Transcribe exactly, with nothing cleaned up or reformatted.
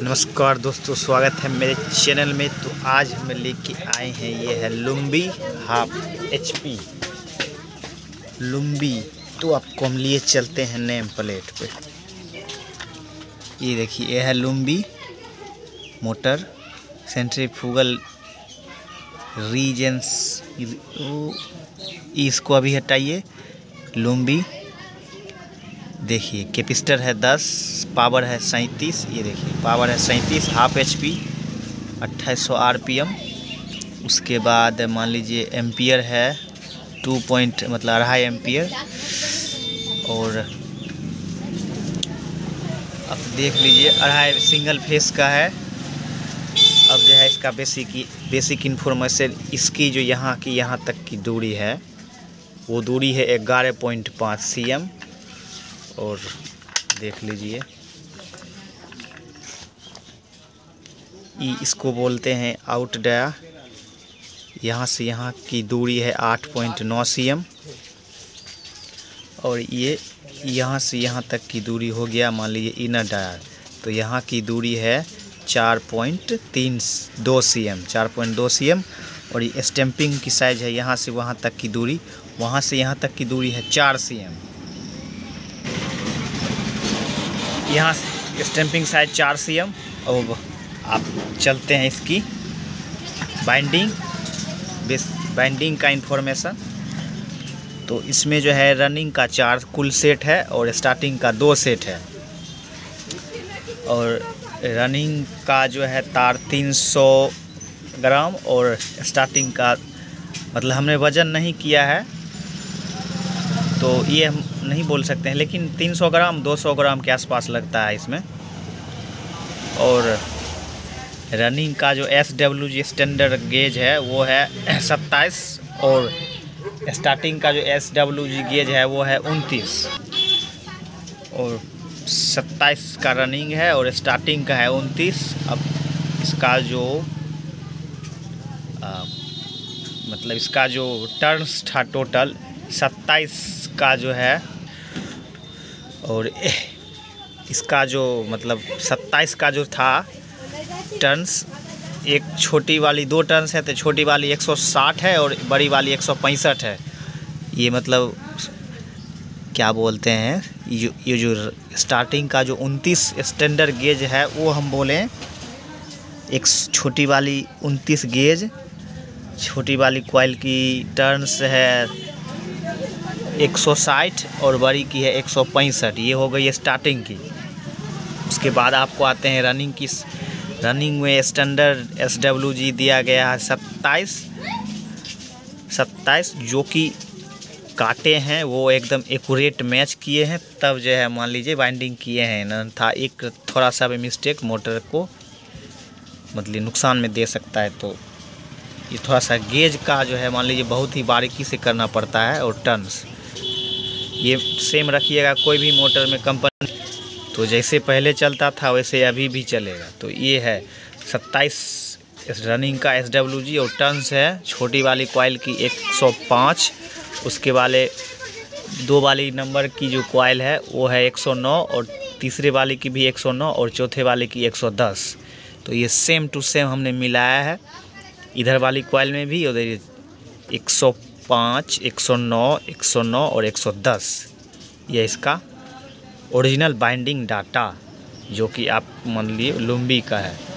नमस्कार दोस्तों, स्वागत है मेरे चैनल में। तो आज हम लेके आए हैं, ये है लुम्बी हाफ एचपी लुम्बी। तो आपको हम लिए चलते हैं नेम प्लेट पे। ये देखिए, ये है लुम्बी मोटर सेंट्रीफ्यूगल रीजेंस। इसको अभी हटाइए। लुम्बी देखिए, कैपेसिटर है दस, पावर है सैंतीस। ये देखिए, पावर है सैंतीस, हाफ एच पी, अट्ठाईस सौ आर पी एम। उसके बाद मान लीजिए एम्पियर है टू पॉइंट मतलब अढ़ाई एम्पियर। और अब देख लीजिए, अढ़ाई सिंगल फेस का है। अब जो है इसका बेसिक बेसिक इन्फॉर्मेशन, इसकी जो यहाँ की यहाँ तक की दूरी है वो दूरी है ग्यारह पॉइंट पाँच सी एम। और देख लीजिए, ई इसको बोलते हैं आउट डाया। यहाँ से यहाँ की दूरी है आठ पॉइंट नौ सी एम। और ये यहाँ से यहाँ तक की दूरी हो गया मान लीजिए इनर डाया। तो यहाँ की दूरी है चार पॉइंट तीन दो सी एम, चार पॉइंट दो सी एम। और ये स्टैंपिंग की साइज है, यहाँ से वहाँ तक की दूरी, वहाँ से यहाँ तक की दूरी है चार सी एम। यहाँ स्टैंपिंग साइज चार सी एम। और आप चलते हैं इसकी बाइंडिंग बेस बाइंडिंग का इंफॉर्मेशन। तो इसमें जो है रनिंग का चार कुल सेट है और स्टार्टिंग का दो सेट है। और रनिंग का जो है तार तीन सौ ग्राम और स्टार्टिंग का मतलब हमने वज़न नहीं किया है तो ये हम नहीं बोल सकते हैं, लेकिन तीन सौ ग्राम दो सौ ग्राम के आसपास लगता है इसमें। और रनिंग का जो S W G standard gauge है वो है सत्ताईस। और स्टार्टिंग का जो एस डब्ल्यू जी गेज है वो है उनतीस। और सत्ताईस का रनिंग है और स्टार्टिंग का है उनतीस। अब इसका जो आ, मतलब इसका जो टर्न्स था टोटल सत्ताईस का जो है, और इसका जो मतलब सत्ताईस का जो था टर्न्स, एक छोटी वाली दो टर्न्स है तो छोटी वाली एक सौ साठ है और बड़ी वाली एक सौ पैंसठ है। ये मतलब क्या बोलते हैं, ये ये जो स्टार्टिंग का जो उनतीस स्टैंडर्ड गेज है वो हम बोलें, एक छोटी वाली उनतीस गेज, छोटी वाली कॉइल की टर्न्स है एक सौ साठ और बड़ी की है एक सौ पैंसठ। ये हो गई स्टार्टिंग की। उसके बाद आपको आते हैं रनिंग की। रनिंग में स्टैंडर्ड एस डब्ल्यू जी दिया गया है सत्ताईस सत्ताईस जो कि काटे हैं वो एकदम एक्यूरेट मैच किए हैं, तब जो है मान लीजिए बाइंडिंग किए हैं। न था एक थोड़ा सा भी मिस्टेक मोटर को मतलब नुकसान में दे सकता है। तो ये थोड़ा सा गेज का जो है मान लीजिए बहुत ही बारीकी से करना पड़ता है। और टर्न्स ये सेम रखिएगा कोई भी मोटर में कंपनी, तो जैसे पहले चलता था वैसे अभी भी चलेगा। तो ये है सत्ताईस रनिंग का एस डब्ल्यू जी। और टर्न्स है छोटी वाली कॉइल की एक सौ पाँच, उसके वाले दो वाली नंबर की जो कॉइल है वो है एक सौ नौ, और तीसरे वाली की भी एक सौ नौ, और चौथे वाले की एक सौ दस। तो ये सेम टू सेम हमने मिलाया है इधर वाली कॉइल में भी। उधर एक सौ पाँच, एक सौ नौ, एक सौ नौ और एक सौ दस। ये इसका ओरिजिनल बाइंडिंग डाटा जो कि आप मान लीजिए लुम्बी का है।